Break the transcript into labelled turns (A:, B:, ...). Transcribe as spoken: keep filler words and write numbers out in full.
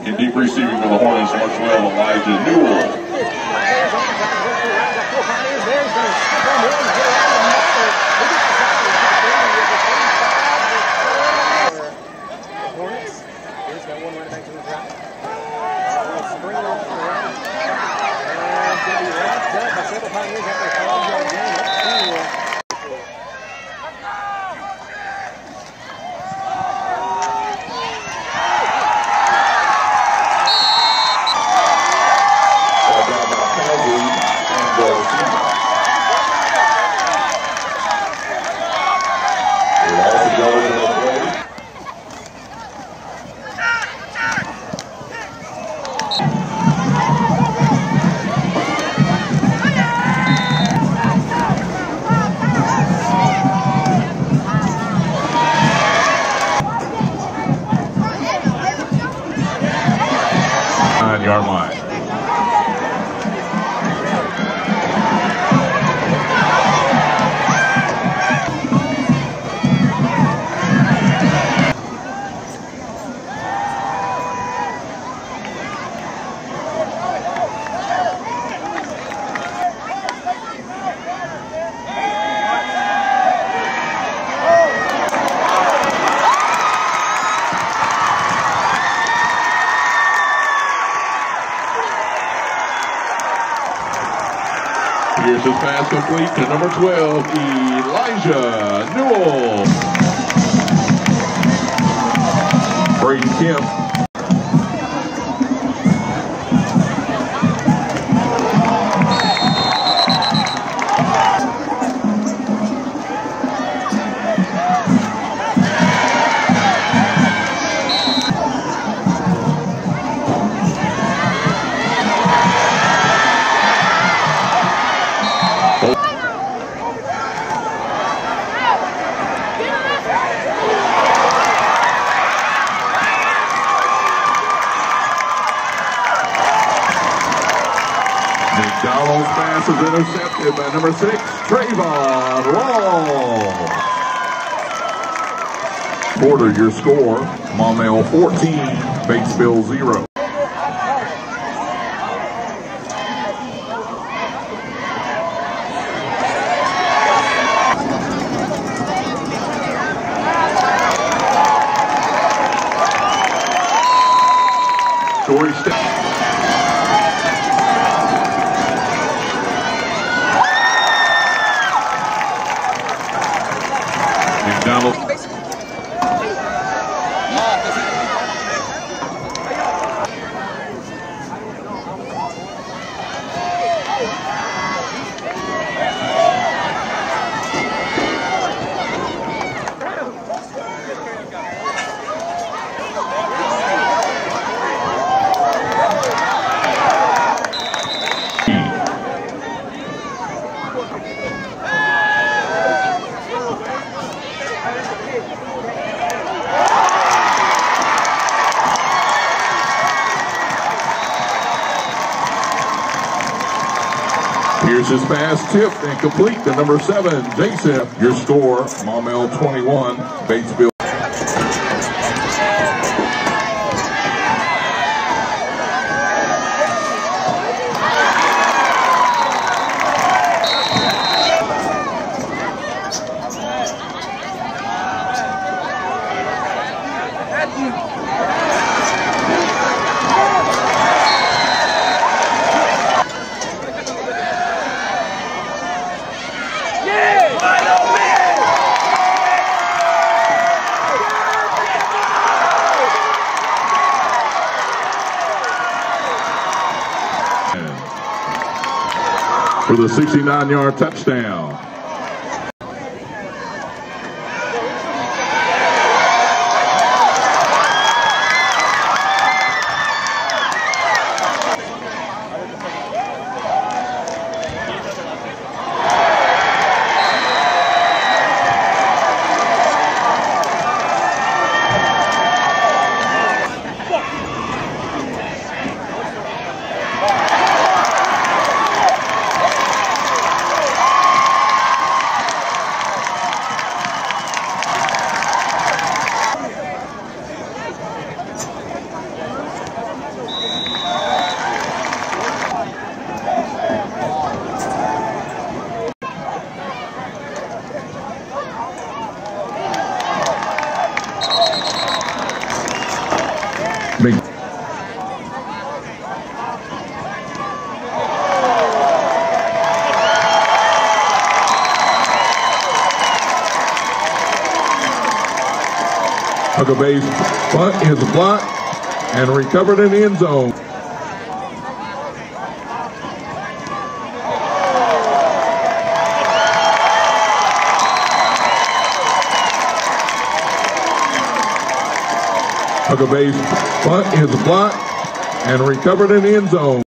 A: In deep receiving for the Hornets, Maumelle, Elijah Newell. Yard line. Here's his pass complete to number twelve, Elijah Newell. Braden Kemp. McDonald's pass is intercepted by number six, Trayvon Raw. Porter, your score, Maumelle fourteen, Batesville zero. Story step. McDonald. Here's his pass tipped and complete to number seven, Jason. Your score, Maumelle twenty-one, Batesville. For the sixty-nine yard touchdown. Huckabee punt is blocked and recovered in the end zone. Huckabee punt is blocked and recovered in the end zone.